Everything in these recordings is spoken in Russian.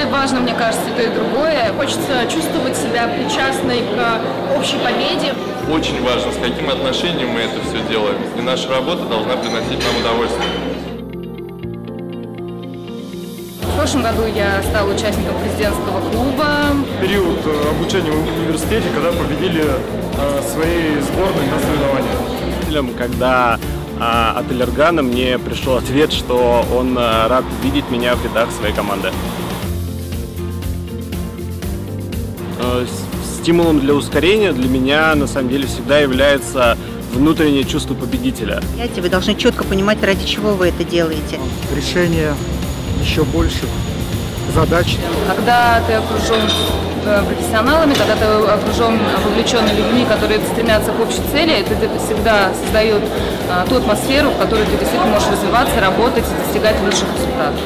важно, мне кажется, и то, и другое. Хочется чувствовать себя причастной к общей победе. Очень важно, с каким отношением мы это все делаем. И наша работа должна приносить нам удовольствие. В прошлом году я стала участником президентского клуба. Период обучения в университете, когда победили своей сборной на соревнованиях. Когда от Эллергана мне пришел ответ, что он рад видеть меня в рядах своей команды. Стимулом для ускорения для меня на самом деле всегда является внутреннее чувство победителя. Вы должны четко понимать, ради чего вы это делаете. Решение еще больших задач. Когда ты окружен профессионалами, когда ты окружен вовлеченными людьми, которые стремятся к общей цели, это всегда создает ту атмосферу, в которой ты действительно можешь развиваться, работать и достигать лучших результатов.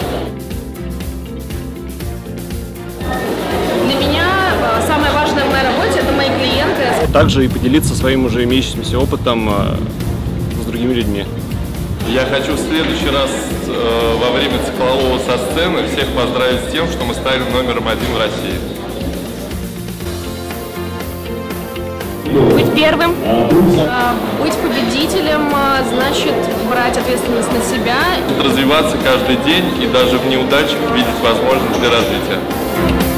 Для меня самое важное в моей работе – это мои клиенты. Также и поделиться своим уже имеющимся опытом с другими людьми. Я хочу в следующий раз во время циклового со сцены всех поздравить с тем, что мы стали номером 1 в России. Быть первым, быть победителем, значит брать ответственность на себя. Развиваться каждый день и даже в неудачах видеть возможность для развития.